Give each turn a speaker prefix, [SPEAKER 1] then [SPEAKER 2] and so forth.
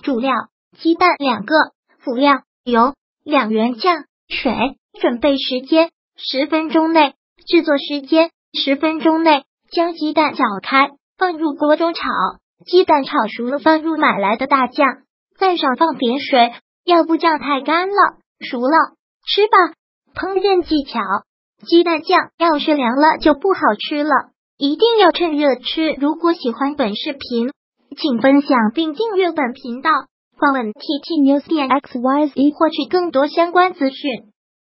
[SPEAKER 1] 主料：鸡蛋2个，辅料：油2元酱、水。准备时间10分钟内，制作时间10分钟内。将鸡蛋搅开，放入锅中炒，鸡蛋炒熟了，放入买来的大酱，再少放点水，要不酱太干了。熟了，吃吧。烹饪技巧：鸡蛋酱要是凉了就不好吃了，一定要趁热吃。如果喜欢本视频，请分享并订阅本频道，访问 ttnews.xyz 获取更多相关资讯。